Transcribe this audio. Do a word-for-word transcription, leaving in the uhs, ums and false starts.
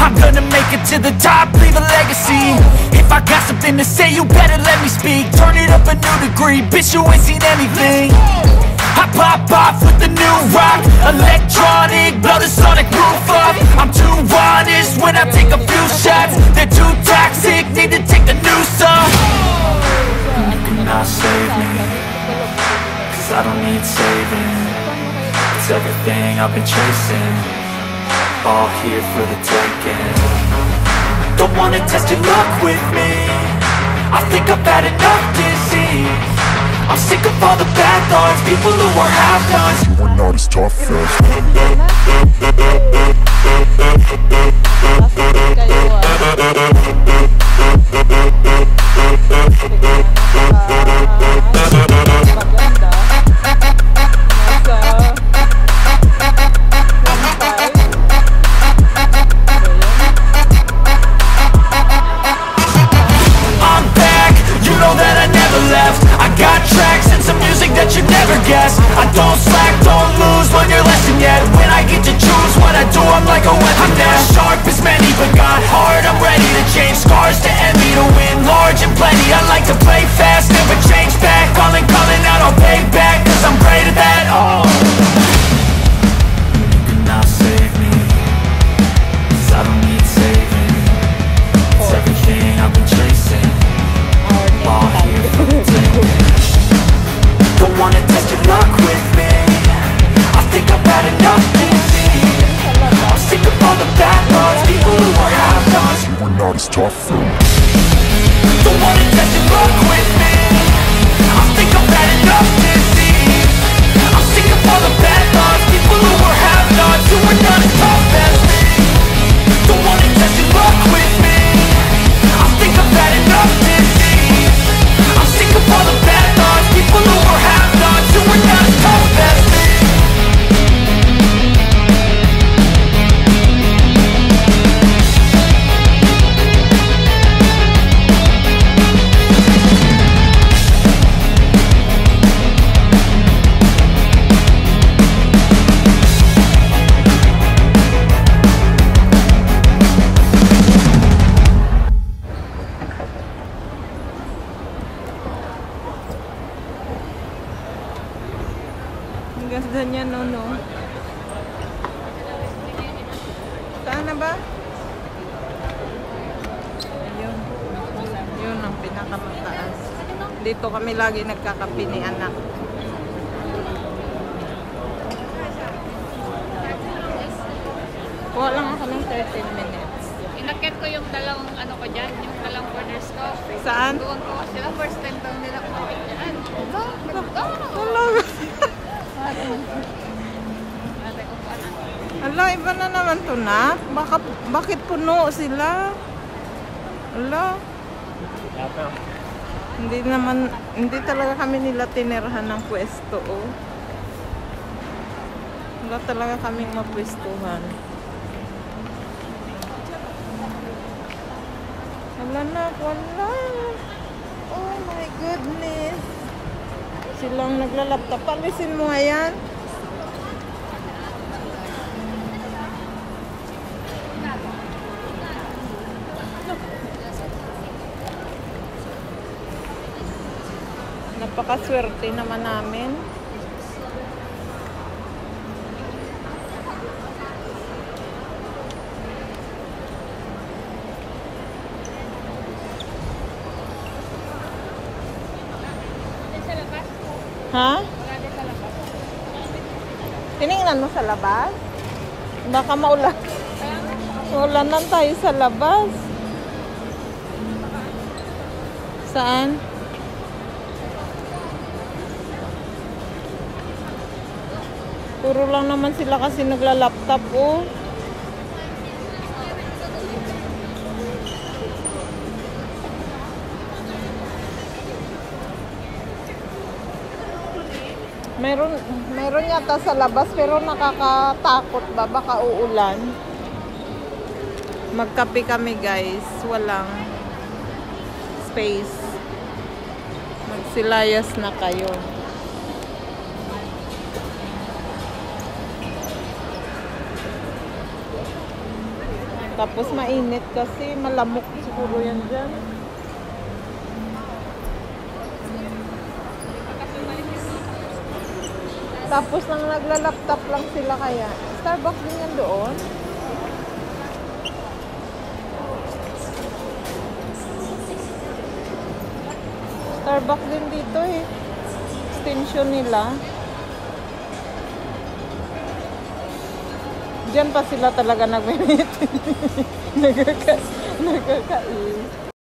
I'm gonna make it to the top, leave a legacy. If I got something to say, you better let me speak. Turn it up a new degree, bitch, you ain't seen anything. I pop off with the new rock, electronic, blow the sonic roof up. I'm too honest when I take a few shots. They're too toxic, need to take the noose off. And you cannot save me, cause I don't need saving. It's everything I've been chasing, all here for the taking. Don't wanna test your luck with me, I think I've had enough disease. I'm sick of all the bad thoughts, people who are half-nots. You are not as tough as I'm back, you know that I never left. I got tracks and some music that you never guess. I don't slack, don't lose, learn your lesson yet. When I get to choose what I do, I'm like a weapon. I'm not sharp as many, but got hard. I'm ready to change scars to envy, to win large and plenty. I like to play fast, never change back. Calling, calling out, I'll pay back, cause I'm great at that. Oh, you cannot save me, cause I don't need saving. It's everything I've been chasing, all here for the taking. Don't wanna test your luck with me, I think I've had enough disease. I'm sick of all the bad thoughts, people who are half-nots. You are not as tough though. Don't wanna test your luck with me, I think I've had enough disease. I'm sick of all the bad thoughts, people who are half-nots. You are not as tough as me. Don't wanna test your luck with me, I think I've had enough disease. I'm sick of all the bad thoughts, people who are half-nots. You are not as tough as me. Ang ganda niya, no, no. Saan na ba? Ayun. Yun ang pinakamataas. Dito kami lagi nagkakape ni anak. Kuha lang ako ng thirteen minutes. Inakit ko yung dalawang ano ko dyan, yung dalawang orders ko. Saan? Doon ko sila, first time daw nila kumapit dyan. Ito, ito, Talaga. Ala, iba na naman to na. Baka, bakit puno sila? Ala. Hindi naman, hindi talaga kami nila tinirahan ng pwesto, oh. Wala talaga kaming mapwestuhan. Wala na, wala. Oh my goodness. Silang naglalaptop. Palisin mo nga yan. Napakaswerte naman namin. Ha? Tinignan mo sa labas? Baka maulan. Maulanan tayo sa labas. Saan? Puro lang naman sila kasi nagla-laptop, oh. Meron, meron yata sa labas pero nakakatakot ba? Baka uulan. Magkape kami, guys. Walang space. Magsilayas na kayo. Tapos mainit kasi malamok siguro yan dyan. Tapos nang nagla-laptop lang sila kaya. Starbucks din yan doon. Starbucks din dito eh. Extension nila. Diyan pa sila talaga nag-meet. Nagkaka- Nagkakain.